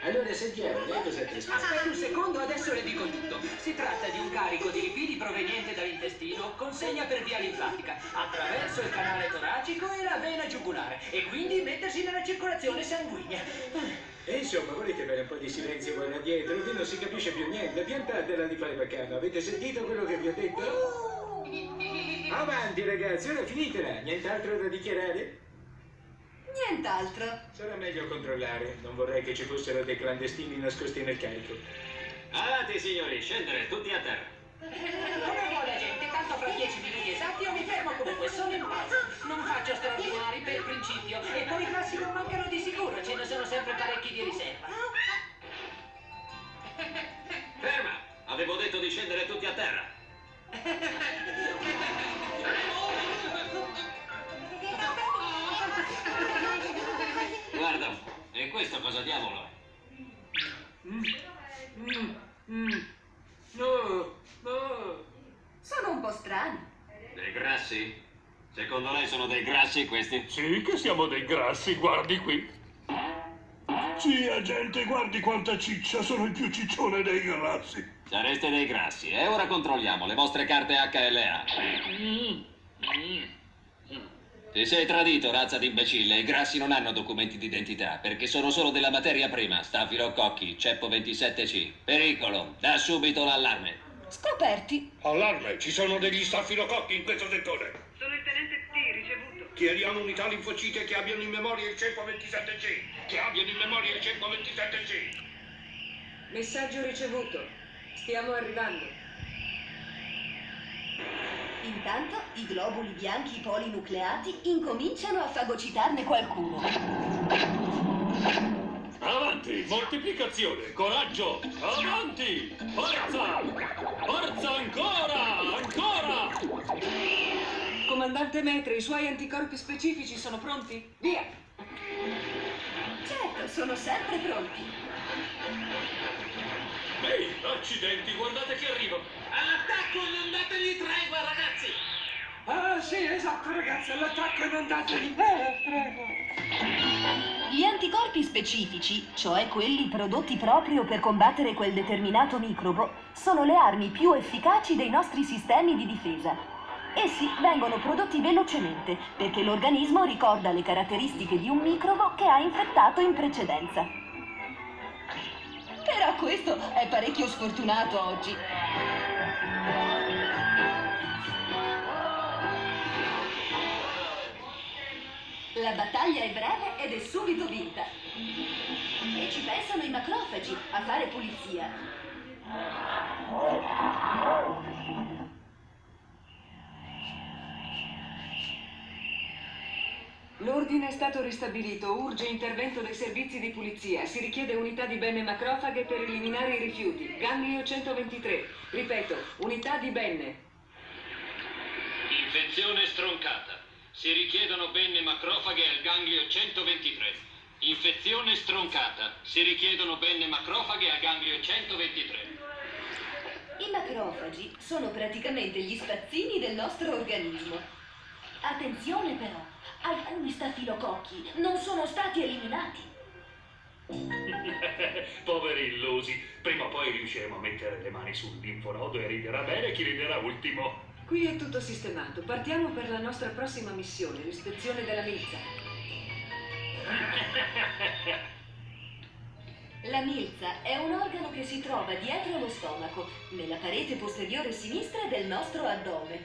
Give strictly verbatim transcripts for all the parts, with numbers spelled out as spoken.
Allora sentiamo, lei cosa trasmette? Aspetta un secondo, adesso le dico tutto. Si tratta di un carico di lipidi proveniente dall'intestino, consegna per via linfatica, attraverso il canale toracico e la vena giugulare, e quindi mettersi nella circolazione sanguigna. E insomma, volete avere un po' di silenzio qua là dietro? Qui non si capisce più niente. Piantatela di fare bacano. Avete sentito quello che vi ho detto? Avanti ragazzi, ora finitela. Nient'altro da dichiarare? Nient'altro. Sarà meglio controllare. Non vorrei che ci fossero dei clandestini nascosti nel carico. Avanti signori, scendere tutti a terra. Come vuole gente, tanto fra dieci minuti esatti io mi fermo comunque, sono in pazzo. Non faccio straordinari per principio. E poi i grassi non mancano di sicuro, ce ne sono sempre parecchi di riserva. Ferma! Avevo detto di scendere tutti a terra. Guarda un po', e questo cosa diavolo è? Mm, mm, mm. No, no. Sono un po' strani. Dei grassi? Secondo lei sono dei grassi questi? Sì, che siamo dei grassi, guardi qui. Sì, agente, guardi quanta ciccia, sono il più ciccione dei grassi. Sareste dei grassi, e ora controlliamo le vostre carte H L A. Mm. Mm. Ti sei tradito, razza di imbecille. I grassi non hanno documenti d'identità, perché sono solo della materia prima. Stafilococchi, ceppo ventisette C. Pericolo, da subito l'allarme. Scoperti. Allarme, ci sono degli stafilococchi in questo settore. Sono il tenente T, ricevuto. Chiediamo unità linfocite che abbiano in memoria il ceppo ventisette C. Che abbiano in memoria il ceppo ventisette C. Messaggio ricevuto. Stiamo arrivando. Intanto i globuli bianchi polinucleati incominciano a fagocitarne qualcuno. Avanti, moltiplicazione, coraggio, avanti, forza, forza ancora, ancora. Comandante Maître, i suoi anticorpi specifici sono pronti? Via! Certo, sono sempre pronti. Ehi, accidenti, guardate che arrivo. All'attacco, non dategli tregua, ragazzi! Ah sì, esatto ragazzi, all'attacco non dategli. Eh, prego. Gli anticorpi specifici, cioè quelli prodotti proprio per combattere quel determinato microbo, sono le armi più efficaci dei nostri sistemi di difesa. Essi vengono prodotti velocemente perché l'organismo ricorda le caratteristiche di un microbo che ha infettato in precedenza. Però questo è parecchio sfortunato oggi. La battaglia è breve ed è subito vinta. E ci pensano i macrofagi a fare pulizia. L'ordine è stato ristabilito. Urge intervento dei servizi di pulizia. Si richiede unità di benne macrofaghe per eliminare i rifiuti. Ganglio centoventitré. Ripeto, unità di benne. Infezione stroncata. Si richiedono benne macrofaghe al ganglio centoventitré. Infezione stroncata. Si richiedono benne macrofaghe al ganglio centoventitré. I macrofagi sono praticamente gli spazzini del nostro organismo. Attenzione però, alcuni stafilococchi non sono stati eliminati. Poveri illusi, prima o poi riusciremo a mettere le mani sul linfonodo e riderà bene chi riderà ultimo. Qui è tutto sistemato. Partiamo per la nostra prossima missione, l'ispezione della milza. La milza è un organo che si trova dietro lo stomaco, nella parete posteriore sinistra del nostro addome.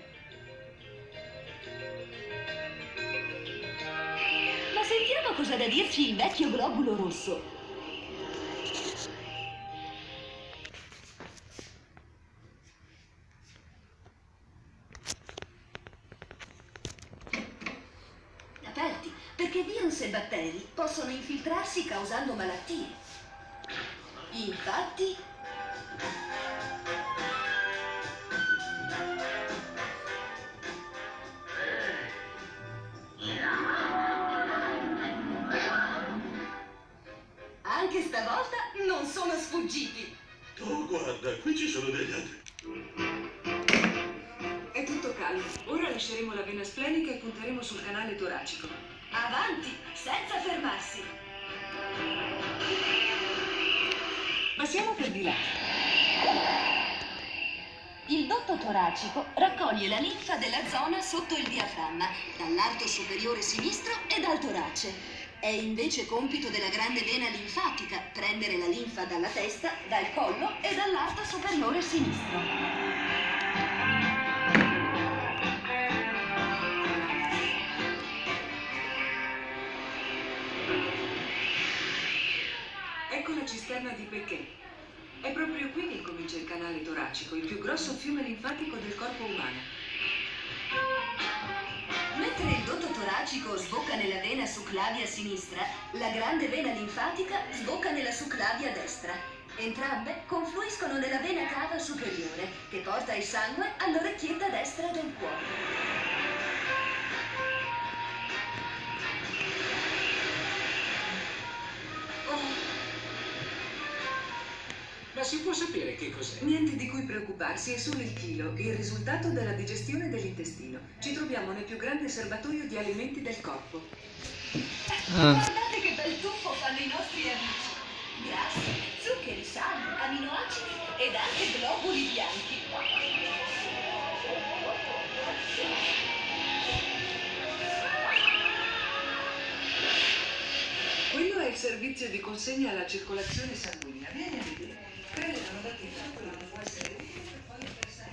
Ma sentiamo cosa ha da dirci il vecchio globulo rosso. Aperti, perché virus e batteri possono infiltrarsi causando malattie. Infatti, anche stavolta non sono sfuggiti. Oh, guarda, qui ci sono degli altri. È tutto calmo. Ora lasceremo la vena splenica e punteremo sul canale toracico. Avanti, senza fermarsi. Passiamo per di là. Il dotto toracico raccoglie la linfa della zona sotto il diaframma, dall'arto superiore sinistro e dal torace. È invece compito della grande vena linfatica prendere la linfa dalla testa, dal collo e dall'arto superiore sinistro. Ecco la cisterna di Becquet. È proprio qui che comincia il canale toracico, il più grosso fiume linfatico del corpo umano. Mentre il dotto toracico sbocca nella vena succlavia sinistra, la grande vena linfatica sbocca nella succlavia destra. Entrambe confluiscono nella vena cava superiore, che porta il sangue all'orecchietta destra del cuore. Ma si può sapere che cos'è? Niente di cui preoccuparsi, è solo il chilo, il risultato della digestione dell'intestino. Ci troviamo nel più grande serbatoio di alimenti del corpo. Ah. Guardate che bel tuffo fanno i nostri amici. Grassi, zuccheri, sali, aminoacidi ed anche globuli bianchi. Quello è il servizio di consegna alla circolazione sanguigna. Vieni a vedere. Credo che una batteria quello non può essere utile per poi interessare.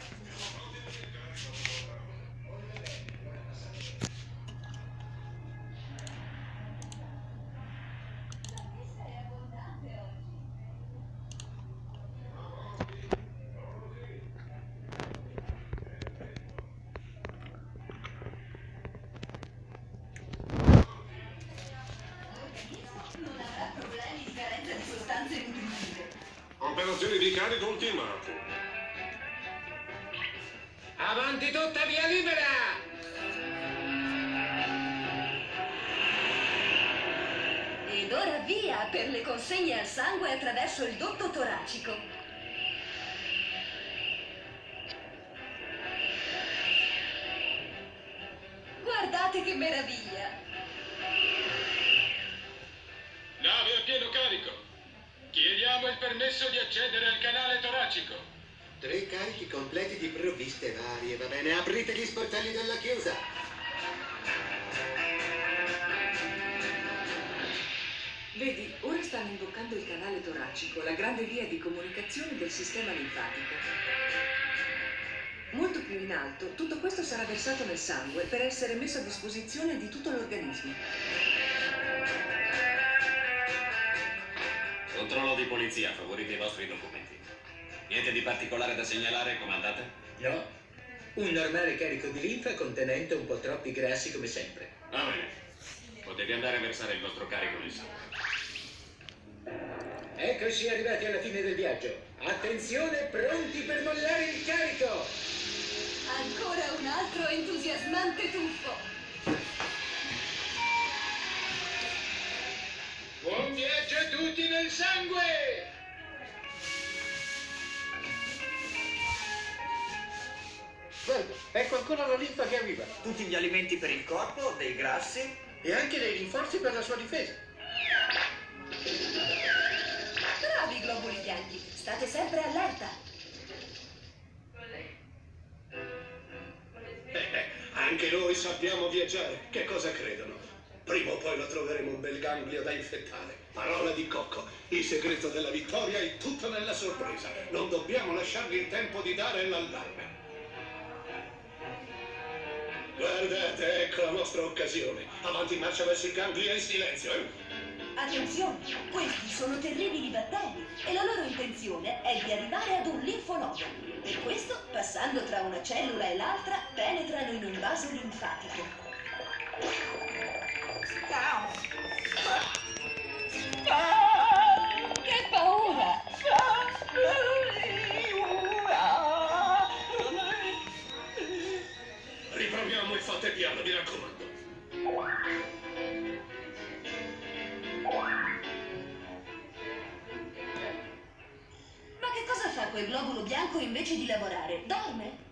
Non avrà problemi di carenza di sostanze nutritive. Operazioni di carico ultimate. Avanti tutta, via libera! Ed ora via per le consegne al sangue attraverso il dotto toracico. Guardate che meraviglia! Nave a pieno carico. Chiediamo il permesso di accedere al canale toracico. Tre carichi completi di provviste varie, va bene? Aprite gli sportelli della chiusa. Vedi, ora stanno imboccando il canale toracico, la grande via di comunicazione del sistema linfatico. Molto più in alto, tutto questo sarà versato nel sangue per essere messo a disposizione di tutto l'organismo. Controllo di polizia, favorite i vostri documenti. Niente di particolare da segnalare, comandante? No, un normale carico di linfa contenente un po' troppi grassi come sempre. Va bene. Potete andare a versare il vostro carico nel sangue. Eccoci arrivati alla fine del viaggio. Attenzione, pronti per mollare il carico! Ancora un altro entusiasmante tuffo! Buon viaggio a tutti nel sangue! Guarda, ecco ancora la linfa che arriva. Tutti gli alimenti per il corpo, dei grassi. E anche dei rinforzi per la sua difesa. Bravi globuli bianchi, state sempre allerta. Eh, eh, anche noi sappiamo viaggiare. Che cosa credono? Prima o poi lo troveremo un bel ganglio da infettare. Parola di cocco. Il segreto della vittoria è tutto nella sorpresa. Non dobbiamo lasciargli il tempo di dare l'allarme. Guardate, ecco la nostra occasione. Avanti marcia verso il ganglio in silenzio. Eh? Attenzione, questi sono terribili batteri e la loro intenzione è di arrivare ad un linfonodo. Per questo, passando tra una cellula e l'altra, penetrano in un vaso linfatico. Che paura! Riproviamo e fate piano, mi raccomando. Ma che cosa fa quel globulo bianco invece di lavorare? Dorme?